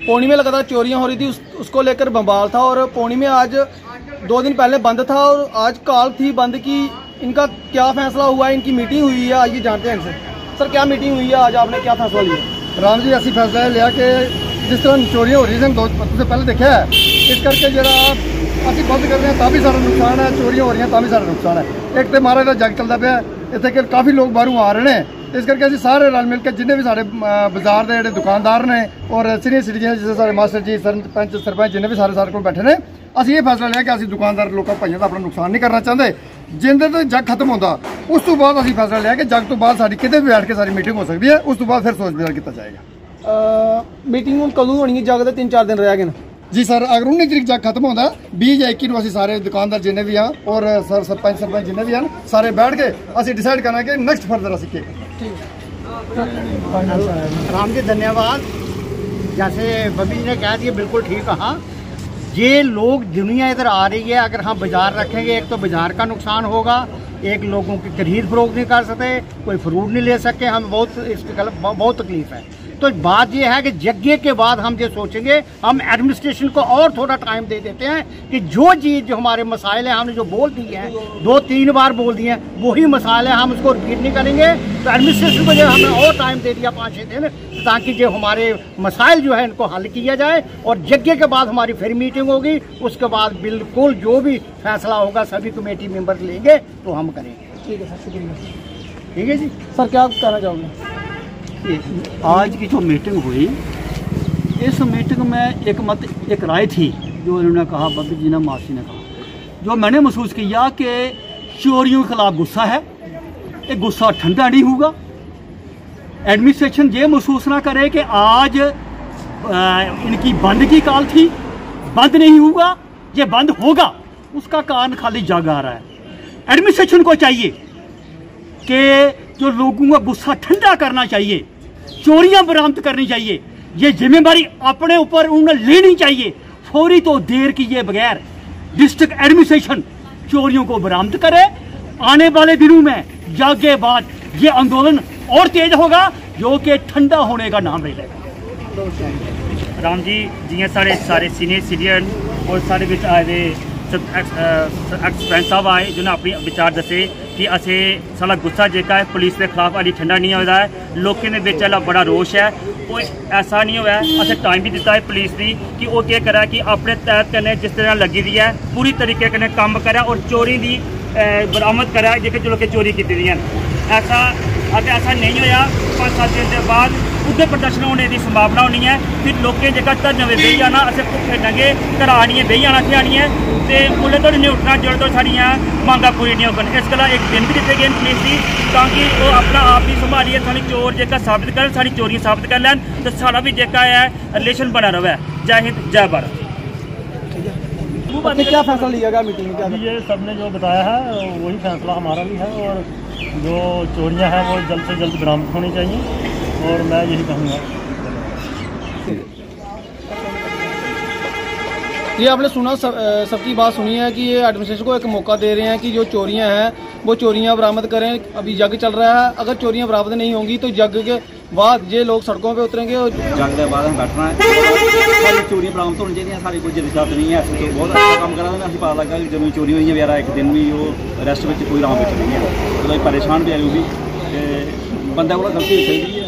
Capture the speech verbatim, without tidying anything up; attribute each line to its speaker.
Speaker 1: पौनी में लगातार चोरियां हो रही थी, उस, उसको लेकर बवाल था। और पौनी में आज दो दिन पहले बंद था और आज कॉल थी बंद की। इनका क्या फैसला हुआ है? इनकी मीटिंग हुई है, आज ये जानते हैं इनसे। सर क्या मीटिंग हुई है आज, आपने क्या फैसला लिया?
Speaker 2: राम जी असं फैसला लिया कि जिस तरह चोरियां हो रही हैं दो से पहले देखा है, इस करके जो असं बंद कर रहे हैं भी सारा नुकसान है, चोरियां हो रही हैं भी सारा नुकसान है। एक तो महाराज का जग चलता पाया, इतने कि काफ़ी लोग बाहरों आ रहे हैं, इस करके असं सारे रल मिल के जिन्हें भी सारे बाजार के जो दुकानदार ने और सीनियर सिटीजन जिस सारे मास्टर जी सरपंच सरपंच जिन्हें भी सारे सारे को बैठे ने, असं ये फैसला लिया कि असं दुकानदार लोगों भाइयों का अपना नुकसान नहीं करना चाहते। जिंदे तो जग खत्म होता उस तो बाद असं फैसला लिया कि जग तो बाद साड़ी कितने भी बैठ के सारी मीटिंग हो सकती है, उस तो बाद फिर सोच विचार किया जाएगा।
Speaker 1: मीटिंग हूँ कदों होनी है? जग तो तीन चार दिन रह गए
Speaker 2: जी सर, अगर उन्नीस तरीक जग खत्म होता बीस या इक्की असं सारे दुकानदार जिन्हें भी हैं और सर सरपंच सरपंच जिन्हें भी हैं सारे बैठ के असं डिसाइड करना कि नेक्स्ट फर्दर असं क्या करना।
Speaker 3: राम जी धन्यवाद। जैसे बबी जी ने कह दिया बिल्कुल ठीक कहा। ये लोग दुनिया इधर आ रही है, अगर हम बाजार रखेंगे एक तो बाजार का नुकसान होगा, एक लोगों की खरीद फरोख्त नहीं कर सकते, कोई फ्रूट नहीं ले सके, हमें बहुत इसकी बहुत तकलीफ है। तो बात यह है कि यज्ञ के बाद हम ये सोचेंगे, हम एडमिनिस्ट्रेशन को और थोड़ा टाइम दे देते हैं कि जो चीज़ जो हमारे मसाइल हैं हमने जो बोल दी हैं, दो तीन बार बोल दिए हैं, वही मसाइल हैं, हम उसको रिपीट नहीं करेंगे। तो एडमिनिस्ट्रेशन को जो हमने और टाइम दे दिया पाँच छः दिन, ताकि जो हमारे मसाइल जो है इनको हल किया जाए। और यज्ञ के बाद हमारी फिर मीटिंग होगी, उसके बाद बिल्कुल जो भी फैसला होगा सभी कमेटी मेंबर लेंगे तो हम करेंगे।
Speaker 1: ठीक है सर, शुक्रिया।
Speaker 3: ठीक है जी
Speaker 1: सर, क्या कहना चाहोगे?
Speaker 4: आज की जो मीटिंग हुई, इस मीटिंग में एक मत एक राय थी जो इन्होंने कहा, बब्बी जी ने मासी ने कहा, जो मैंने महसूस किया कि चोरियों के खिलाफ गुस्सा है, ये गुस्सा ठंडा नहीं होगा। एडमिनिस्ट्रेशन ये महसूस ना करे कि आज आ, इनकी बंद की कॉल थी, बंद नहीं होगा, ये बंद होगा, उसका कान खाली जग आ रहा है। एडमिनिस्ट्रेशन को चाहिए कि जो लोगों का गुस्सा ठंडा करना चाहिए, चोरियां बरामद करनी चाहिए, ये जिम्मेदारी अपने ऊपर उन्हें लेनी चाहिए। फौरी तो देर किए बगैर डिस्ट्रिक्ट एडमिनिस्ट्रेशन चोरियों को बरामद करे। आने वाले दिनों में जग के बाद ये आंदोलन और तेज होगा, जो कि ठंडा होने का नाम ले लेगा।
Speaker 5: राम जी जियां सारे सारे सीनियर सिटीजन और सारे बिच आए दे एक्सपेंस साहब आए जिन्हें अपने विचार दसे कि असें साढ़ा गुस्सा जेका है पुलिस के खिलाफ अभी ठंडा नहीं होता है, लोगों के बिच बड़ा रोष है। वो ऐसा नहीं होया, असें टाइम भी दिता है पुलिस की कि वो क्या करे कि अपने तहत कन्नै जिस तरह लगी दी है पूरी तरीके कन्नै कम करे और चोरी की बरामद करे जेके जो लोग चोरी की दी हैं। ऐसा अगर ऐसा नहीं होया, पाँच सात दिन के बाद उद्धर प्रदर्शन होने की संभावना होनी है। फिर लोगों जगह धरने में बेही जाना, असें भुखे नंगे घर आनी है, बेही जाना इत्थै आनी है, तो उसले तोड़ी नहीं उठना जोड़े तो साड़ियाँ मांगा पूरी नहीं होगन। इस गल्ला एक दिन भी दिते गए पुलिस की ताकि वो अपना आप ही संभालिए, साड़ी चोर जेका साबित कर साड़ी चोरियां साबित कर लैन, तो साड़ा भी जेका है रिलेशन बना रहे। जय हिंद जय भारत।
Speaker 1: क्या फैसला लिया गया मीटिंग में? क्या
Speaker 6: ये सबने जो बताया है वही फैसला हमारा भी है, और जो चोरियां हैं वो जल्द से जल्द बरामद होनी चाहिए, और मैं यही कहूँगा।
Speaker 1: ये आपने सुना, सब, सबकी बात सुनी है कि ये एडमिनिस्ट्रेशन को एक मौका दे रहे हैं कि जो चोरियां हैं वो चोरियां बरामद करें। अभी जग चल रहा है, अगर चोरियां बरामद नहीं होंगी तो जग के बाद ये लोग सड़कों पे उतरेंगे और
Speaker 7: जग के बाद हम बैठना है। चोरियां बरामद होनी चाहिए, सारी कोई जिद्दत नहीं है। तो बहुत अच्छा काम करा था, पता लगा कि जब चोरी हुई है एक दिन भी वो रेस्ट में कोई राम नहीं है, तो परेशान भी आई होगी, बंदे को गलती होई चाहिए।